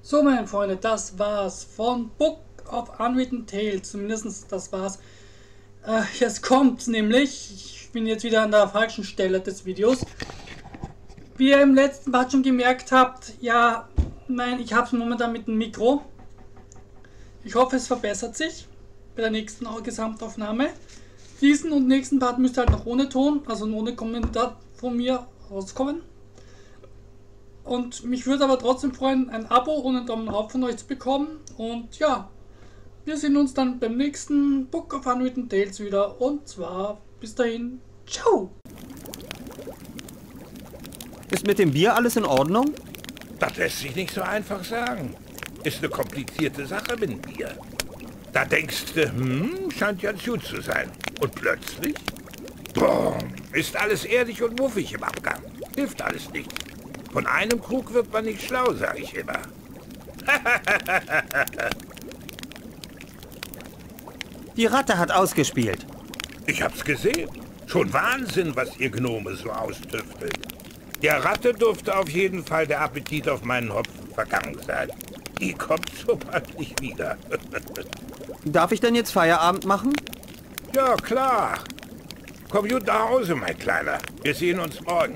So, meine Freunde, das war's von Book of Unwritten Tales. Zumindest das war's. Jetzt kommt's nämlich. Ich bin jetzt wieder an der falschen Stelle des Videos. Wie ihr im letzten Part schon gemerkt habt, ja, ich habe es momentan mit dem Mikro. Ich hoffe, es verbessert sich bei der nächsten Gesamtaufnahme. Diesen und nächsten Part müsste halt noch ohne Ton, also ohne Kommentar von mir rauskommen. Und mich würde aber trotzdem freuen, ein Abo und einen Daumen auf von euch zu bekommen. Und ja, wir sehen uns dann beim nächsten Book of Unwritten Tales wieder. Und zwar bis dahin, ciao! Ist mit dem Bier alles in Ordnung? Das lässt sich nicht so einfach sagen. Ist eine komplizierte Sache mit dem Bier. Da denkst du, scheint ja gut zu sein. Und plötzlich, boom, ist alles erdig und muffig im Abgang. Hilft alles nicht. Von einem Krug wird man nicht schlau, sage ich immer. Die Ratte hat ausgespielt. Ich hab's gesehen. Schon Wahnsinn, was ihr Gnome so austüftelt. Der Ratte durfte auf jeden Fall der Appetit auf meinen Hopfen vergangen sein. Die kommt so bald nicht wieder. Darf ich denn jetzt Feierabend machen? Ja, klar. Komm gut nach Hause, mein Kleiner. Wir sehen uns morgen.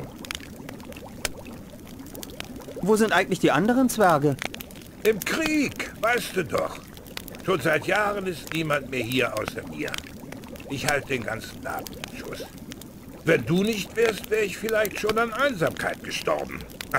Wo sind eigentlich die anderen Zwerge? Im Krieg, weißt du doch. Schon seit Jahren ist niemand mehr hier außer mir. Ich halte den ganzen Laden in Schuss. Wenn du nicht wärst, wäre ich vielleicht schon an Einsamkeit gestorben.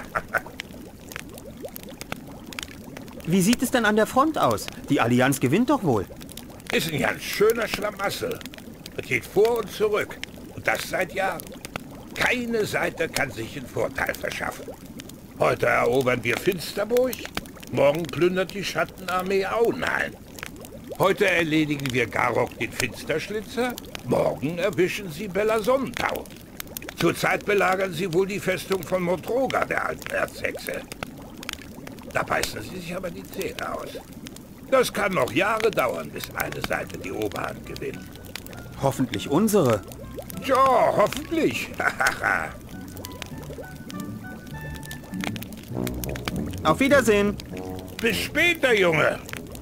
Wie sieht es denn an der Front aus? Die Allianz gewinnt doch wohl. Ist ein ganz schöner Schlamassel. Es geht vor und zurück. Und das seit Jahren. Keine Seite kann sich einen Vorteil verschaffen. Heute erobern wir Finsterburg. Morgen plündert die Schattenarmee Auenheim. Heute erledigen wir Garok den Finsterschlitzer. Morgen erwischen sie Bella Sonnentau. Zurzeit belagern sie wohl die Festung von Motroga, der alten Erzhexe. Da beißen sie sich aber die Zähne aus. Das kann noch Jahre dauern, bis eine Seite die Oberhand gewinnt. Hoffentlich unsere. Ja, hoffentlich. Auf Wiedersehen. Bis später, Junge.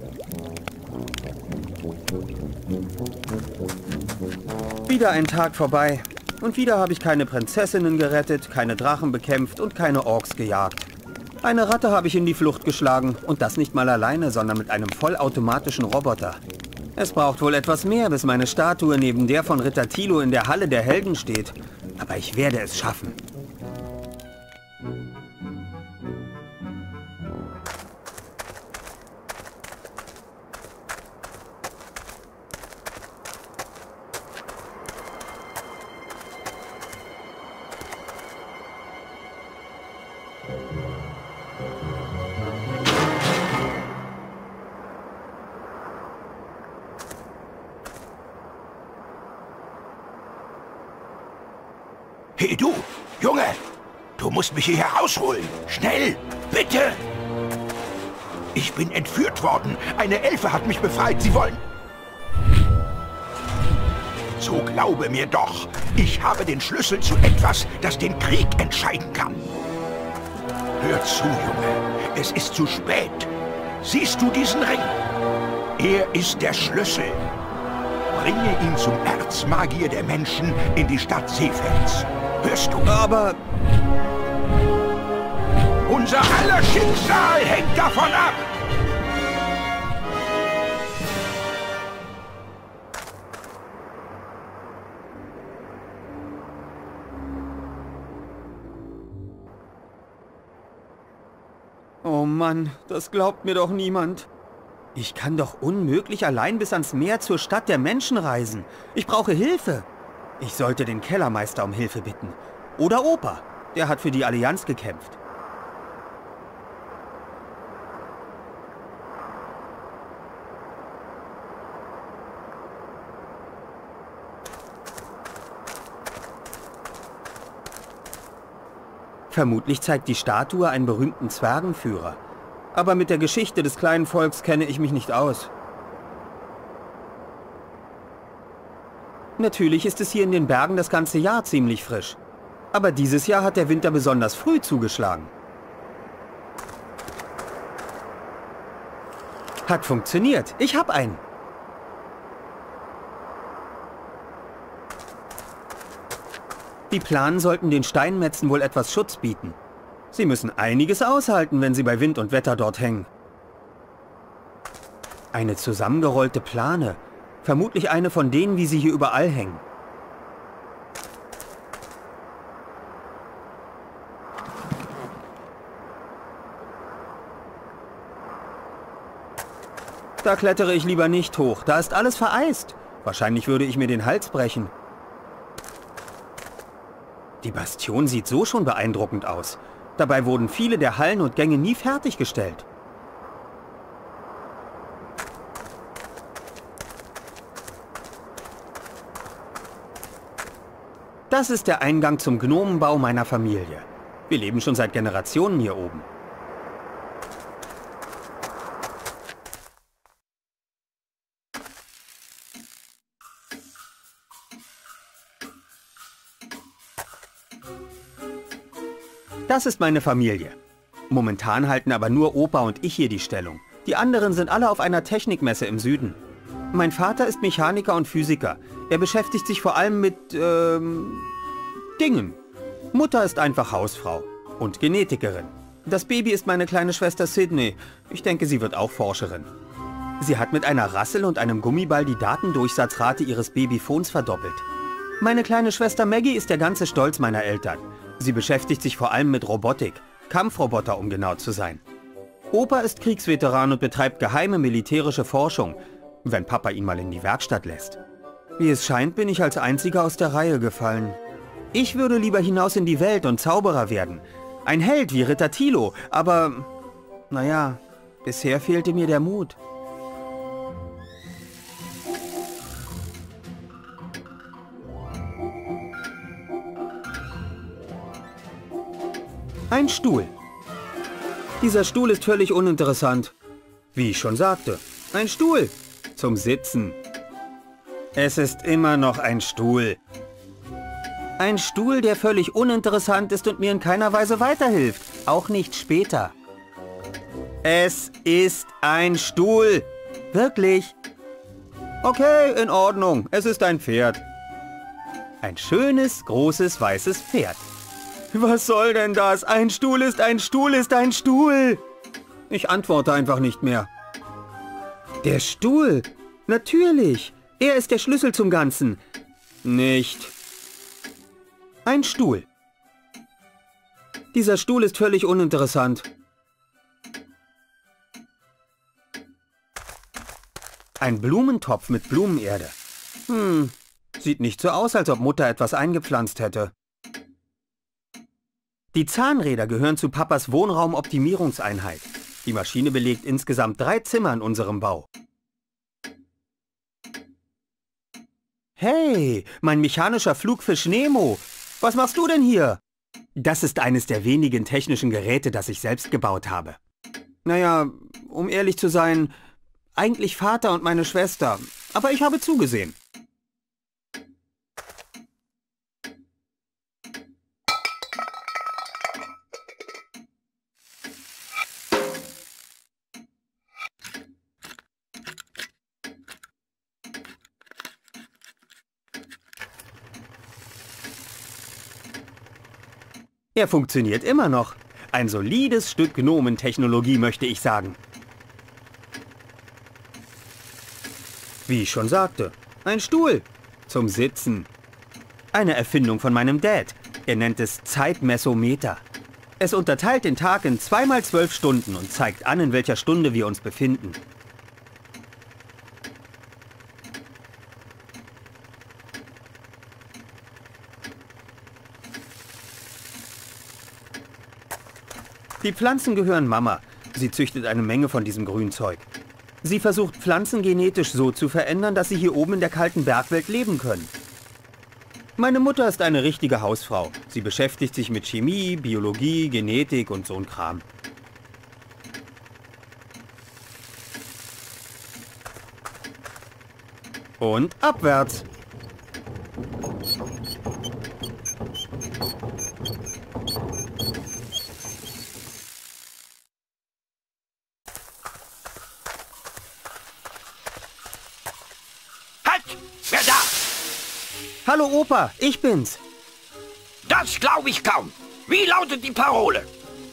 Wieder ein Tag vorbei. Und wieder habe ich keine Prinzessinnen gerettet, keine Drachen bekämpft und keine Orks gejagt. Eine Ratte habe ich in die Flucht geschlagen. Und das nicht mal alleine, sondern mit einem vollautomatischen Roboter. Es braucht wohl etwas mehr, bis meine Statue neben der von Ritter Thilo in der Halle der Helden steht. Aber ich werde es schaffen. Hey du, Junge, du musst mich hier rausholen. Schnell, bitte. Ich bin entführt worden. Eine Elfe hat mich befreit. Sie wollen... So glaube mir doch. Ich habe den Schlüssel zu etwas, das den Krieg entscheiden kann. Hör zu, Junge. Es ist zu spät. Siehst du diesen Ring? Er ist der Schlüssel. Bringe ihn zum Erzmagier der Menschen in die Stadt Seefels. Hörst du? Aber... Unser aller Schicksal hängt davon ab! Oh Mann, das glaubt mir doch niemand. Ich kann doch unmöglich allein bis ans Meer zur Stadt der Menschen reisen. Ich brauche Hilfe. Ich sollte den Kellermeister um Hilfe bitten. Oder Opa. Der hat für die Allianz gekämpft. Vermutlich zeigt die Statue einen berühmten Zwergenführer. Aber mit der Geschichte des kleinen Volks kenne ich mich nicht aus. Natürlich ist es hier in den Bergen das ganze Jahr ziemlich frisch. Aber dieses Jahr hat der Winter besonders früh zugeschlagen. Hat funktioniert. Ich hab einen. Die Planen sollten den Steinmetzen wohl etwas Schutz bieten. Sie müssen einiges aushalten, wenn sie bei Wind und Wetter dort hängen. Eine zusammengerollte Plane. Vermutlich eine von denen, wie sie hier überall hängen. Da klettere ich lieber nicht hoch. Da ist alles vereist. Wahrscheinlich würde ich mir den Hals brechen. Die Bastion sieht so schon beeindruckend aus. Dabei wurden viele der Hallen und Gänge nie fertiggestellt. Das ist der Eingang zum Gnomenbau meiner Familie. Wir leben schon seit Generationen hier oben. Das ist meine Familie. Momentan halten aber nur Opa und ich hier die Stellung. Die anderen sind alle auf einer Technikmesse im Süden. Mein Vater ist Mechaniker und Physiker. Er beschäftigt sich vor allem mit, Dingen. Mutter ist einfach Hausfrau und Genetikerin. Das Baby ist meine kleine Schwester Sydney. Ich denke, sie wird auch Forscherin. Sie hat mit einer Rassel und einem Gummiball die Datendurchsatzrate ihres Babyphons verdoppelt. Meine kleine Schwester Maggie ist der ganze Stolz meiner Eltern. Sie beschäftigt sich vor allem mit Robotik, Kampfroboter, um genau zu sein. Opa ist Kriegsveteran und betreibt geheime militärische Forschung, wenn Papa ihn mal in die Werkstatt lässt. Wie es scheint, bin ich als Einziger aus der Reihe gefallen. Ich würde lieber hinaus in die Welt und Zauberer werden. Ein Held wie Ritter Thilo, aber, naja, bisher fehlte mir der Mut. Ein Stuhl. Dieser Stuhl ist völlig uninteressant. Wie ich schon sagte, ein Stuhl. Zum Sitzen. Es ist immer noch ein Stuhl. Ein Stuhl, der völlig uninteressant ist und mir in keiner Weise weiterhilft. Auch nicht später. Es ist ein Stuhl. Wirklich. Okay, in Ordnung. Es ist ein Pferd. Ein schönes, großes, weißes Pferd. Was soll denn das? Ein Stuhl ist ein Stuhl ist ein Stuhl. Ich antworte einfach nicht mehr. Der Stuhl? Natürlich. Er ist der Schlüssel zum Ganzen. Nicht. Ein Stuhl. Dieser Stuhl ist völlig uninteressant. Ein Blumentopf mit Blumenerde. Sieht nicht so aus, als ob Mutter etwas eingepflanzt hätte. Die Zahnräder gehören zu Papas Wohnraumoptimierungseinheit. Die Maschine belegt insgesamt 3 Zimmer in unserem Bau. Hey, mein mechanischer Flugfisch Nemo. Was machst du denn hier? Das ist eines der wenigen technischen Geräte, das ich selbst gebaut habe. Naja, um ehrlich zu sein, eigentlich Vater und meine Schwester. Aber ich habe zugesehen. Er funktioniert immer noch. Ein solides Stück Gnomentechnologie, möchte ich sagen. Wie ich schon sagte, ein Stuhl. Zum Sitzen. Eine Erfindung von meinem Dad. Er nennt es Zeitmessometer. Es unterteilt den Tag in 2 mal 12 Stunden und zeigt an, in welcher Stunde wir uns befinden. Die Pflanzen gehören Mama. Sie züchtet eine Menge von diesem Grünzeug. Sie versucht Pflanzen genetisch so zu verändern, dass sie hier oben in der kalten Bergwelt leben können. Meine Mutter ist eine richtige Hausfrau. Sie beschäftigt sich mit Chemie, Biologie, Genetik und so ein Kram. Und abwärts. Wer da? Hallo Opa, ich bin's. Das glaube ich kaum. Wie lautet die Parole?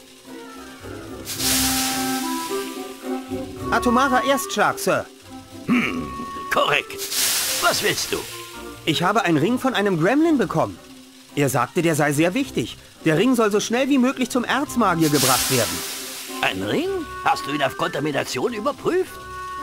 Atomarer Erstschlag, Sir. Korrekt. Was willst du? Ich habe einen Ring von einem Gremlin bekommen. Er sagte, der sei sehr wichtig. Der Ring soll so schnell wie möglich zum Erzmagier gebracht werden. Ein Ring? Hast du ihn auf Kontamination überprüft?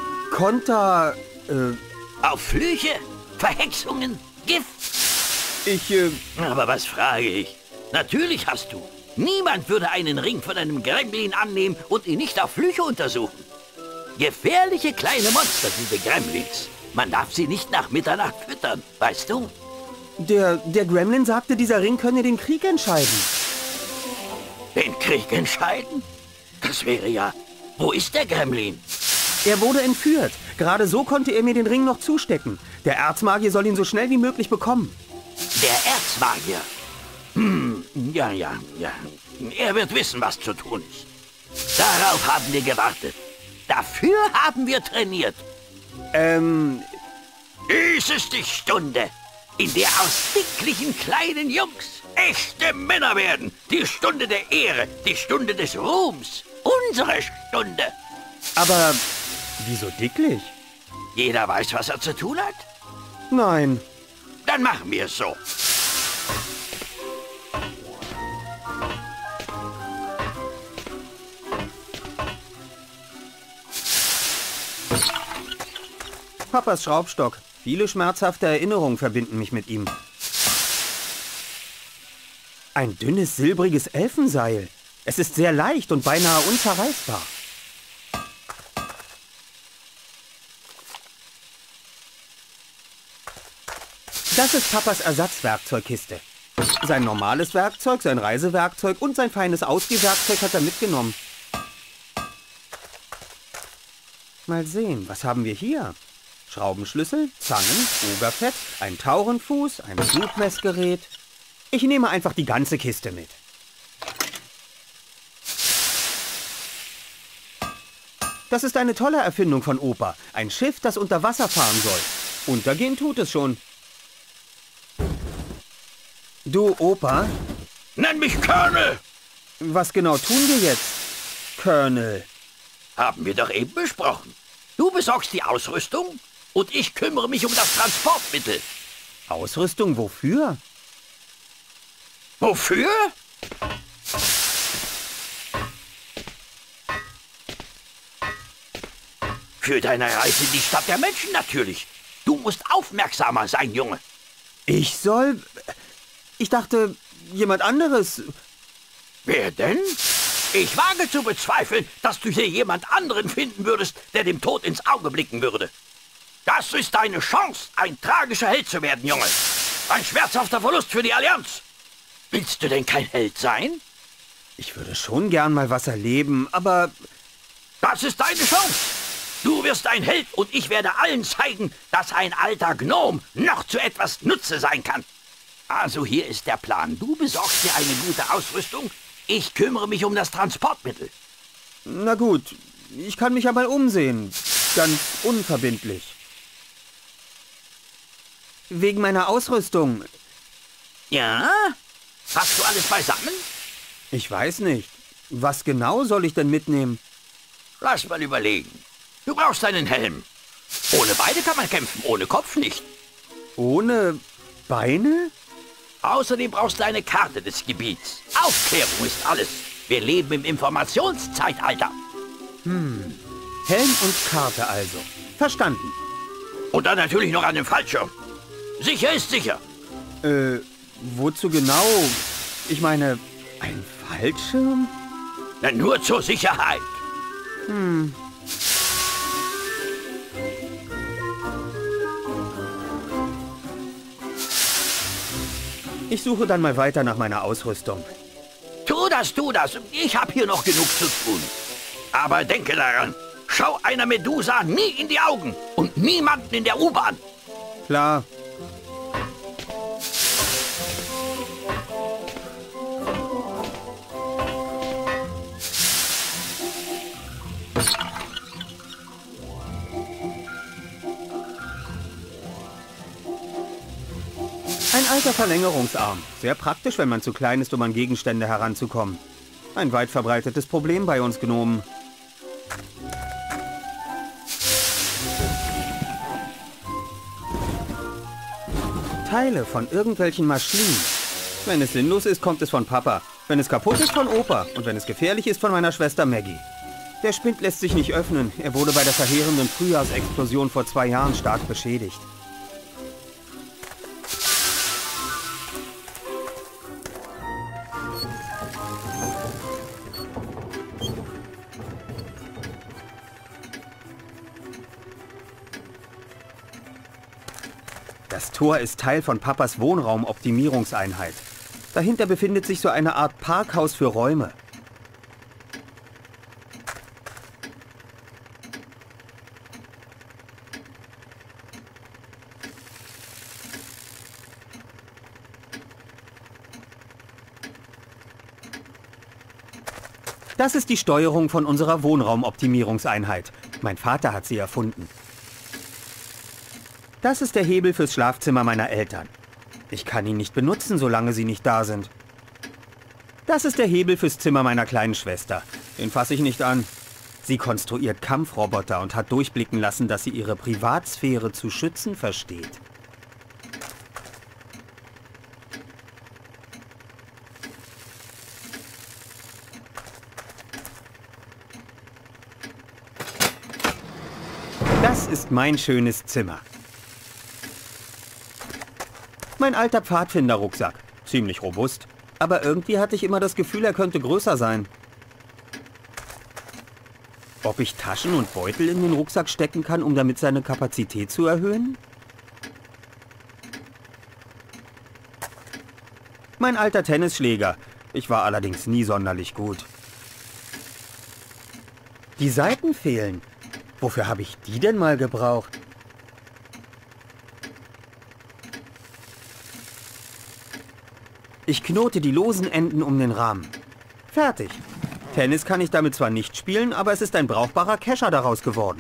Auf Flüche? Verhexungen? Gift? Aber was frage ich? Natürlich hast du. Niemand würde einen Ring von einem Gremlin annehmen und ihn nicht auf Flüche untersuchen. Gefährliche kleine Monster, diese Gremlins. Man darf sie nicht nach Mitternacht füttern, weißt du? Der Gremlin sagte, dieser Ring könne den Krieg entscheiden. Den Krieg entscheiden? Das wäre ja... Wo ist der Gremlin? Er wurde entführt. Gerade so konnte er mir den Ring noch zustecken. Der Erzmagier soll ihn so schnell wie möglich bekommen. Der Erzmagier? Ja. Er wird wissen, was zu tun ist. Darauf haben wir gewartet. Dafür haben wir trainiert. Dies ist die Stunde, in der aus dicklichen kleinen Jungs echte Männer werden. Die Stunde der Ehre, die Stunde des Ruhms. Unsere Stunde. Aber wieso dicklich? Jeder weiß, was er zu tun hat? Nein. Dann machen wir es so. Papas Schraubstock. Viele schmerzhafte Erinnerungen verbinden mich mit ihm. Ein dünnes, silbriges Elfenseil. Es ist sehr leicht und beinahe unzerreißbar. Das ist Papas Ersatzwerkzeugkiste. Sein normales Werkzeug, sein Reisewerkzeug und sein feines Ausgehwerkzeug hat er mitgenommen. Mal sehen, was haben wir hier? Schraubenschlüssel, Zangen, Ogerfett, ein Taurenfuß, ein Blutmessgerät. Ich nehme einfach die ganze Kiste mit. Das ist eine tolle Erfindung von Opa. Ein Schiff, das unter Wasser fahren soll. Untergehen tut es schon. Du, Opa? Nenn mich Colonel! Was genau tun wir jetzt, Colonel? Haben wir doch eben besprochen. Du besorgst die Ausrüstung und ich kümmere mich um das Transportmittel. Ausrüstung wofür? Wofür? Für deine Reise in die Stadt der Menschen natürlich. Du musst aufmerksamer sein, Junge. Ich soll... Ich dachte, jemand anderes... Wer denn? Ich wage zu bezweifeln, dass du hier jemand anderen finden würdest, der dem Tod ins Auge blicken würde. Das ist deine Chance, ein tragischer Held zu werden, Junge. Ein schmerzhafter Verlust für die Allianz. Willst du denn kein Held sein? Ich würde schon gern mal was erleben, aber... Das ist deine Chance. Du wirst ein Held und ich werde allen zeigen, dass ein alter Gnom noch zu etwas Nutze sein kann. Also hier ist der Plan. Du besorgst dir eine gute Ausrüstung. Ich kümmere mich um das Transportmittel. Na gut, ich kann mich ja mal umsehen. Ganz unverbindlich. Wegen meiner Ausrüstung. Ja? Hast du alles beisammen? Ich weiß nicht. Was genau soll ich denn mitnehmen? Lass mal überlegen. Du brauchst einen Helm. Ohne Beine kann man kämpfen, ohne Kopf nicht. Ohne Beine? Außerdem brauchst du eine Karte des Gebiets. Aufklärung ist alles. Wir leben im Informationszeitalter. Helm und Karte also. Verstanden. Und dann natürlich noch einen Fallschirm. Sicher ist sicher. Wozu genau? Ich meine, ein Fallschirm? Na, nur zur Sicherheit. Ich suche dann mal weiter nach meiner Ausrüstung. Tu das. Ich habe hier noch genug zu tun. Aber denke daran, schau einer Medusa nie in die Augen und niemanden in der U-Bahn. Klar. alter Verlängerungsarm. Sehr praktisch, wenn man zu klein ist, um an Gegenstände heranzukommen. Ein weit verbreitetes Problem bei uns Gnomen. Teile von irgendwelchen Maschinen. Wenn es sinnlos ist, kommt es von Papa. Wenn es kaputt ist, von Opa. Und wenn es gefährlich ist, von meiner Schwester Maggie. Der Spind lässt sich nicht öffnen. Er wurde bei der verheerenden Frühjahrsexplosion vor 2 Jahren stark beschädigt. Das Tor ist Teil von Papas Wohnraumoptimierungseinheit. Dahinter befindet sich so eine Art Parkhaus für Räume. Das ist die Steuerung von unserer Wohnraumoptimierungseinheit. Mein Vater hat sie erfunden. Das ist der Hebel fürs Schlafzimmer meiner Eltern. Ich kann ihn nicht benutzen, solange sie nicht da sind. Das ist der Hebel fürs Zimmer meiner kleinen Schwester. Den fasse ich nicht an. Sie konstruiert Kampfroboter und hat durchblicken lassen, dass sie ihre Privatsphäre zu schützen versteht. Das ist mein schönes Zimmer. Mein alter Pfadfinderrucksack. Ziemlich robust. Aber irgendwie hatte ich immer das Gefühl, er könnte größer sein. Ob ich Taschen und Beutel in den Rucksack stecken kann, um damit seine Kapazität zu erhöhen? Mein alter Tennisschläger. Ich war allerdings nie sonderlich gut. Die Seiten fehlen. Wofür habe ich die denn mal gebraucht? Ich knote die losen Enden um den Rahmen. Fertig. Tennis kann ich damit zwar nicht spielen, aber es ist ein brauchbarer Kescher daraus geworden.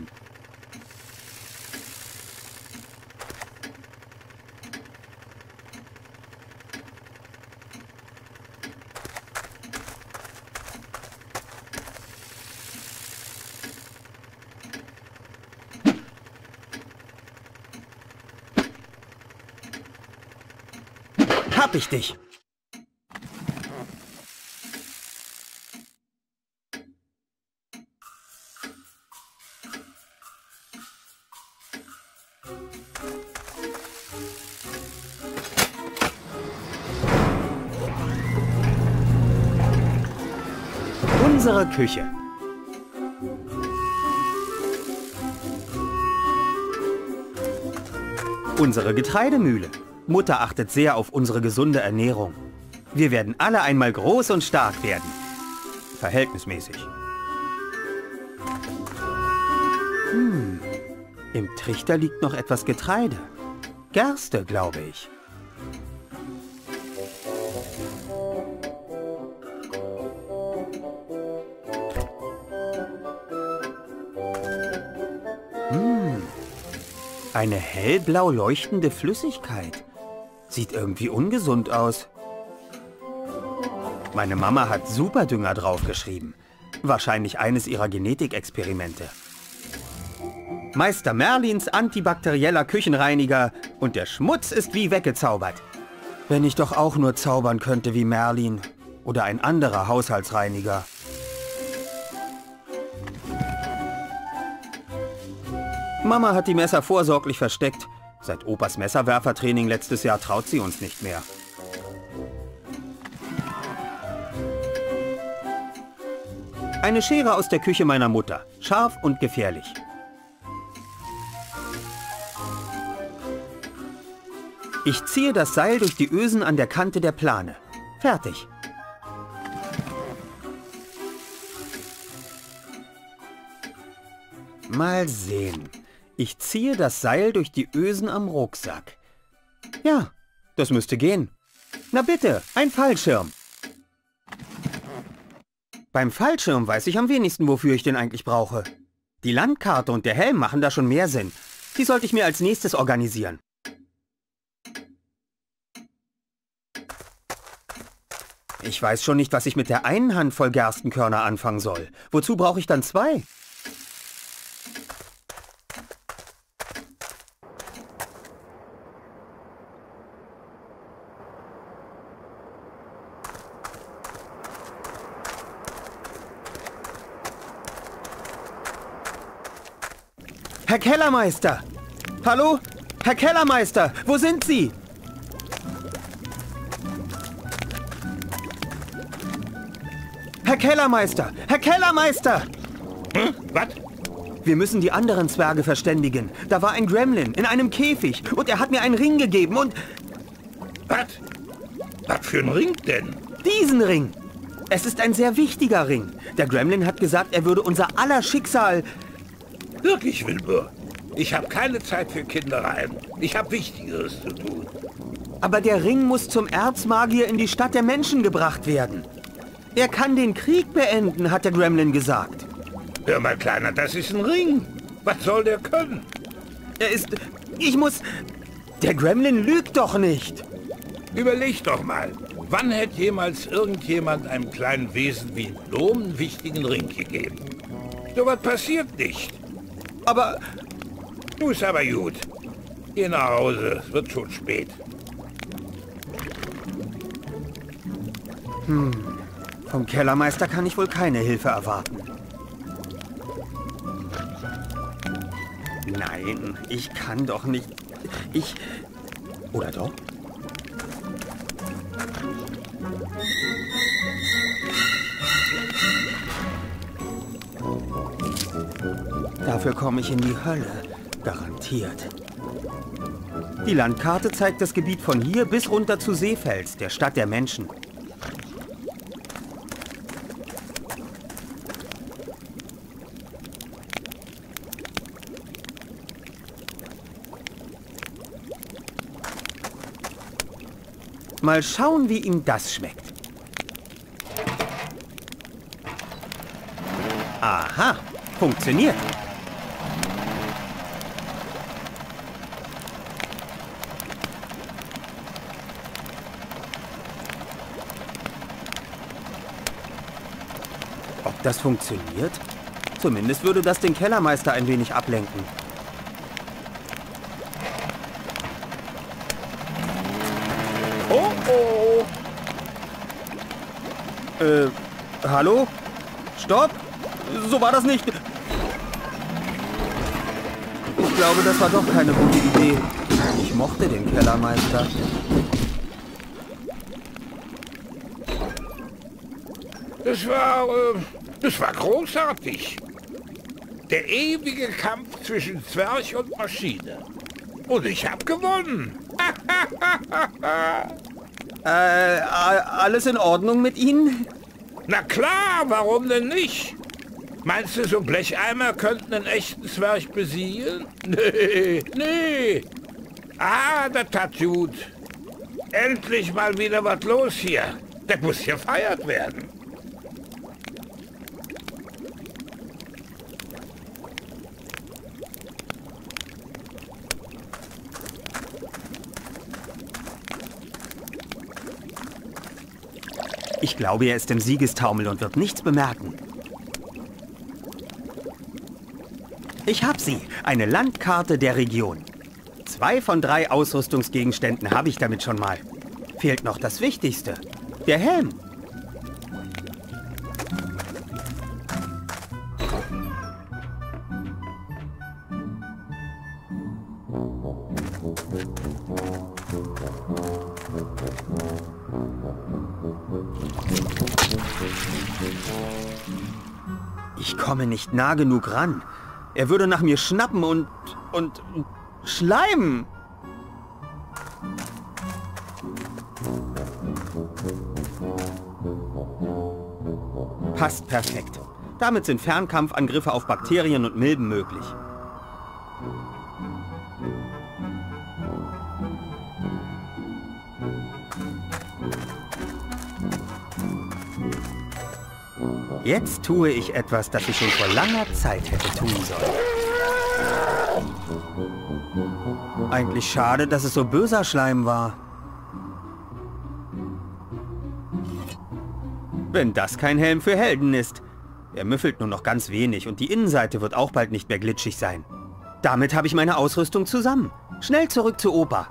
Hab ich dich! Unsere Küche. Unsere Getreidemühle. Mutter achtet sehr auf unsere gesunde Ernährung. Wir werden alle einmal groß und stark werden. Verhältnismäßig. Im Trichter liegt noch etwas Getreide. Gerste, glaube ich. Eine hellblau leuchtende Flüssigkeit. Sieht irgendwie ungesund aus. Meine Mama hat Superdünger draufgeschrieben. Wahrscheinlich eines ihrer Genetikexperimente. Meister Merlins antibakterieller Küchenreiniger und der Schmutz ist wie weggezaubert. Wenn ich doch auch nur zaubern könnte wie Merlin oder ein anderer Haushaltsreiniger. Mama hat die Messer vorsorglich versteckt. Seit Opas Messerwerfertraining letztes Jahr traut sie uns nicht mehr. Eine Schere aus der Küche meiner Mutter. Scharf und gefährlich. Ich ziehe das Seil durch die Ösen an der Kante der Plane. Fertig. Mal sehen. Ich ziehe das Seil durch die Ösen am Rucksack. Ja, das müsste gehen. Na bitte, ein Fallschirm. Beim Fallschirm weiß ich am wenigsten, wofür ich den eigentlich brauche. Die Landkarte und der Helm machen da schon mehr Sinn. Die sollte ich mir als nächstes organisieren. Ich weiß schon nicht, was ich mit der einen Handvoll Gerstenkörner anfangen soll. Wozu brauche ich dann 2? Herr Kellermeister! Hallo? Herr Kellermeister, wo sind Sie? Herr Kellermeister! Herr Kellermeister! Hm? Was? Wir müssen die anderen Zwerge verständigen. Da war ein Gremlin in einem Käfig und er hat mir einen Ring gegeben und... Was? Was für ein Ring denn? Diesen Ring! Es ist ein sehr wichtiger Ring. Der Gremlin hat gesagt, er würde unser aller Schicksal... Wirklich, Wilbur? Ich habe keine Zeit für Kindereien. Ich habe Wichtigeres zu tun. Aber der Ring muss zum Erzmagier in die Stadt der Menschen gebracht werden. Er kann den Krieg beenden, hat der Gremlin gesagt. Hör mal, Kleiner, das ist ein Ring. Was soll der können? Er ist... Ich muss... Der Gremlin lügt doch nicht. Überleg doch mal. Wann hätte jemals irgendjemand einem kleinen Wesen wie ein Gnome einen wichtigen Ring gegeben? So was passiert nicht. Aber... Du ist aber gut. Geh nach Hause, es wird schon spät. Vom Kellermeister kann ich wohl keine Hilfe erwarten. Nein, ich kann doch nicht... Oder doch? Dafür komme ich in die Hölle. Garantiert. Die Landkarte zeigt das Gebiet von hier bis runter zu Seefels, der Stadt der Menschen. Mal schauen, wie ihm das schmeckt. Aha, funktioniert. Ob das funktioniert? Zumindest würde das den Kellermeister ein wenig ablenken. Oh, oh. Hallo? Stopp! So war das nicht. Ich glaube, das war doch keine gute Idee. Ich mochte den Kellermeister. Das war großartig. Der ewige Kampf zwischen Zwerg und Maschine. Und ich habe gewonnen. Alles in Ordnung mit Ihnen? Na klar, warum denn nicht? Meinst du, so Blecheimer könnten einen echten Zwerg besiegen? Nee, nee. Ah, das tat gut. Endlich mal wieder was los hier. Das muss gefeiert werden. Ich glaube, er ist im Siegestaumel und wird nichts bemerken. Ich hab sie. Eine Landkarte der Region. 2 von 3 Ausrüstungsgegenständen habe ich damit schon mal. Fehlt noch das Wichtigste. Der Helm. Ich komme nicht nah genug ran. Er würde nach mir schnappen und schleimen. Passt perfekt. Damit sind Fernkampfangriffe auf Bakterien und Milben möglich. Jetzt tue ich etwas, das ich schon vor langer Zeit hätte tun sollen. Eigentlich schade, dass es so böser Schleim war. Wenn das kein Helm für Helden ist. Er müffelt nur noch ganz wenig und die Innenseite wird auch bald nicht mehr glitschig sein. Damit habe ich meine Ausrüstung zusammen. Schnell zurück zu Opa.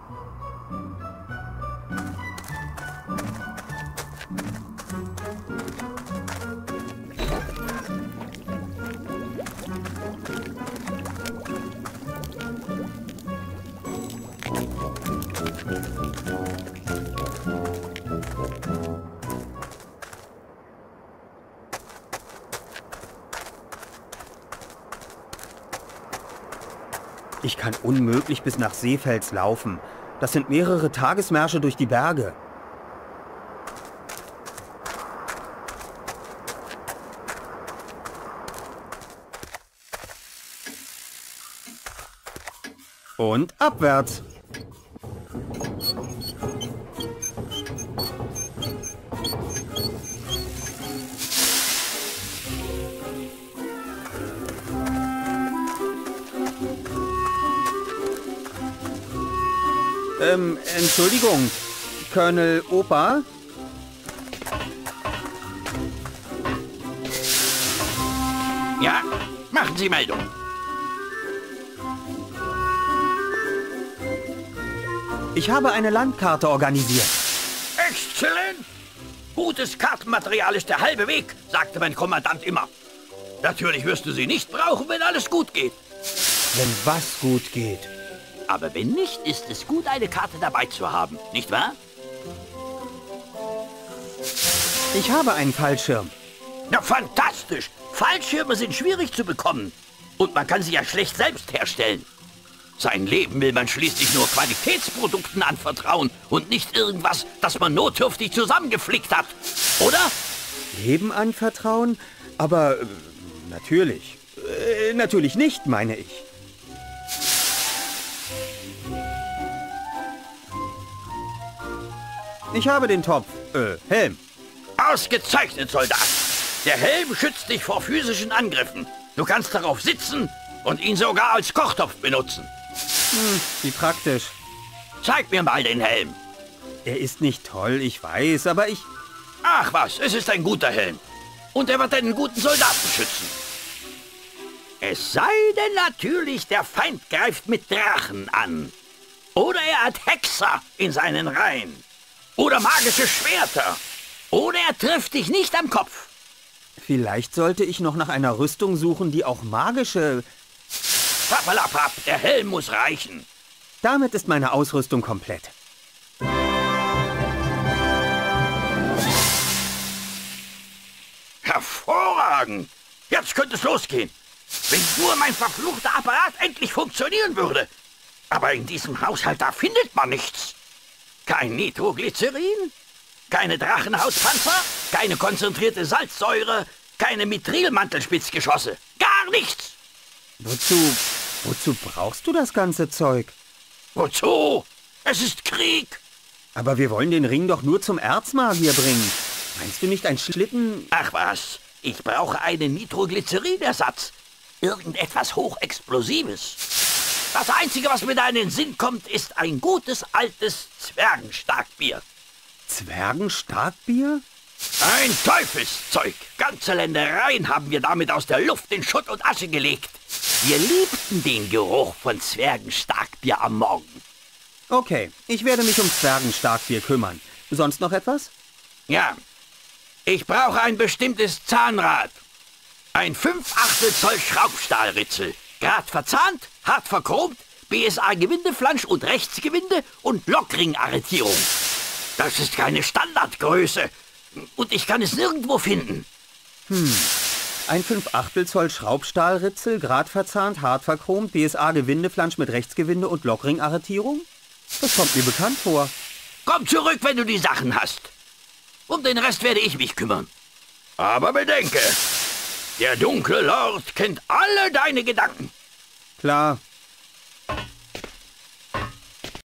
Ich kann unmöglich bis nach Seefels laufen. Das sind mehrere Tagesmärsche durch die Berge. Und abwärts. Entschuldigung, Colonel Opa? Ja, machen Sie Meldung. Ich habe eine Landkarte organisiert. Exzellent! Gutes Kartenmaterial ist der halbe Weg, sagte mein Kommandant immer. Natürlich wirst du sie nicht brauchen, wenn alles gut geht. Wenn was gut geht. Aber wenn nicht, ist es gut, eine Karte dabei zu haben, nicht wahr? Ich habe einen Fallschirm. Na, fantastisch! Fallschirme sind schwierig zu bekommen. Und man kann sie ja schlecht selbst herstellen. Sein Leben will man schließlich nur Qualitätsprodukten anvertrauen und nicht irgendwas, das man notdürftig zusammengeflickt hat. Oder? Leben anvertrauen? Aber natürlich. Natürlich nicht, meine ich. Ich habe den Topf. Helm. Ausgezeichnet, Soldat. Der Helm schützt dich vor physischen Angriffen. Du kannst darauf sitzen und ihn sogar als Kochtopf benutzen. Wie praktisch. Zeig mir mal den Helm. Er ist nicht toll, ich weiß, aber ich... Ach was, es ist ein guter Helm. Und er wird einen guten Soldaten schützen. Es sei denn natürlich, der Feind greift mit Drachen an. Oder er hat Hexer in seinen Reihen. Oder magische Schwerter. Oder er trifft dich nicht am Kopf. Vielleicht sollte ich noch nach einer Rüstung suchen, die auch magische... Pappalapapp, der Helm muss reichen. Damit ist meine Ausrüstung komplett. Hervorragend. Jetzt könnte es losgehen. Wenn nur mein verfluchter Apparat endlich funktionieren würde. Aber in diesem Haushalt, da findet man nichts. Kein Nitroglycerin, keine Drachenhautpanzer, keine konzentrierte Salzsäure, keine Mithrilmantelspitzgeschosse. Gar nichts. Wozu brauchst du das ganze Zeug? Wozu? Es ist Krieg. Aber wir wollen den Ring doch nur zum Erzmagier bringen. Meinst du nicht ein Schlitten... Ach was, ich brauche einen Nitroglycerinersatz. Irgendetwas Hochexplosives. Das Einzige, was mir da in den Sinn kommt, ist ein gutes, altes Zwergenstarkbier. Zwergenstarkbier? Ein Teufelszeug. Ganze Ländereien haben wir damit aus der Luft in Schutt und Asche gelegt. Wir liebten den Geruch von Zwergenstarkbier am Morgen. Okay, ich werde mich um Zwergenstarkbier kümmern. Sonst noch etwas? Ja, ich brauche ein bestimmtes Zahnrad. Ein 5/8 Zoll Schraubstahlritzel. Grad verzahnt, hart verchromt, BSA-Gewindeflansch und Rechtsgewinde und Lockringarretierung. Das ist keine Standardgröße. Und ich kann es nirgendwo finden. Ein 5/8 Zoll Schraubstahlritzel, grad verzahnt, hart verchromt, BSA-Gewindeflansch mit Rechtsgewinde und Lockringarretierung? Das kommt mir bekannt vor. Komm zurück, wenn du die Sachen hast. Um den Rest werde ich mich kümmern. Aber bedenke, der dunkle Lord kennt alle deine Gedanken. Klar.